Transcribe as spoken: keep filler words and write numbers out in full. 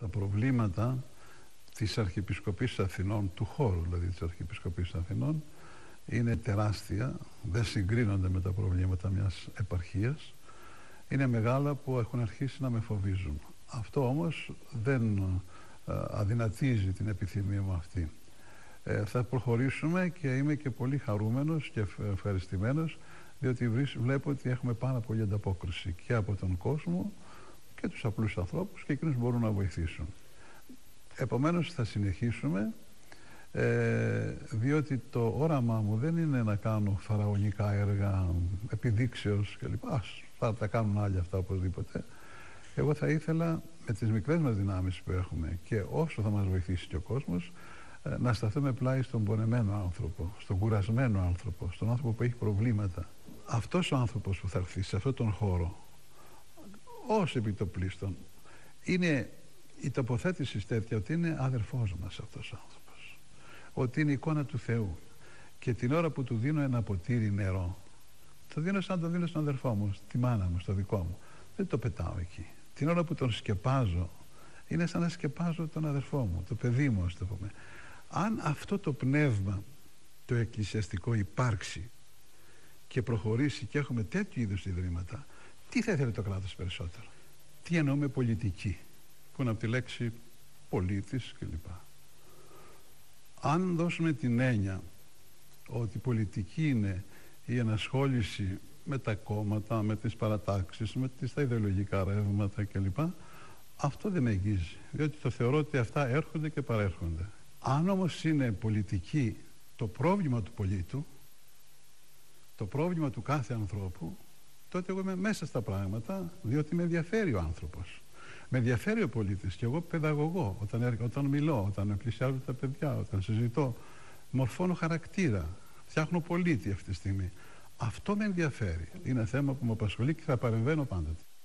Τα προβλήματα της Αρχιεπισκοπής Αθηνών, του χώρου δηλαδή της Αρχιεπισκοπής Αθηνών, είναι τεράστια, δεν συγκρίνονται με τα προβλήματα μιας επαρχίας. Είναι μεγάλα που έχουν αρχίσει να με φοβίζουν. Αυτό όμως δεν αδυνατίζει την επιθυμία μου αυτή. Ε, θα προχωρήσουμε και είμαι και πολύ χαρούμενος και ευχαριστημένος, διότι βλέπω ότι έχουμε πάρα πολύ ανταπόκριση και από τον κόσμο και τους απλούς ανθρώπους, και εκείνους μπορούν να βοηθήσουν. Επομένως θα συνεχίσουμε, ε, διότι το όραμά μου δεν είναι να κάνω φαραωνικά έργα επιδείξεως κλπ. Θα τα κάνουν άλλοι αυτά οπωσδήποτε. Εγώ θα ήθελα με τις μικρές μας δυνάμεις που έχουμε και όσο θα μας βοηθήσει και ο κόσμος, να σταθούμε πλάι στον πονεμένο άνθρωπο, στον κουρασμένο άνθρωπο, στον άνθρωπο που έχει προβλήματα. Αυτός ο άνθρωπος που θα έρθει σε αυτόν τον χώρο, ως επιτοπλίστων, είναι η τοποθέτηση τέτοια ότι είναι αδερφός μας αυτός ο άνθρωπος, ότι είναι εικόνα του Θεού, και την ώρα που του δίνω ένα ποτήρι νερό, το δίνω σαν να το δίνω στον αδερφό μου, στη μάνα μου, στο δικό μου. Δεν το πετάω εκεί. Την ώρα που τον σκεπάζω, είναι σαν να σκεπάζω τον αδερφό μου, το παιδί μου, ας το πούμε. Αν αυτό το πνεύμα το εκκλησιαστικό υπάρξει και προχωρήσει και έχουμε τέτοιου είδους ιδρύματα, τι θα ήθελε το κράτος περισσότερο? Τι εννοούμε πολιτική, που είναι από τη λέξη πολίτης κλπ. Αν δώσουμε την έννοια ότι πολιτική είναι η ενασχόληση με τα κόμματα, με τις παρατάξεις, με τις, τα ιδεολογικά ρεύματα κλπ, αυτό δεν με αγγίζει, διότι το θεωρώ ότι αυτά έρχονται και παρέρχονται. Αν όμως είναι πολιτική το πρόβλημα του πολίτου, το πρόβλημα του κάθε ανθρώπου, τότε εγώ είμαι μέσα στα πράγματα, διότι με ενδιαφέρει ο άνθρωπος. Με ενδιαφέρει ο πολίτης, και εγώ παιδαγωγώ όταν, όταν μιλώ, όταν εκκλησιάζω τα παιδιά, όταν συζητώ, μορφώνω χαρακτήρα, φτιάχνω πολίτη αυτή τη στιγμή. Αυτό με ενδιαφέρει. Είναι θέμα που με απασχολεί και θα παρεμβαίνω πάντοτε.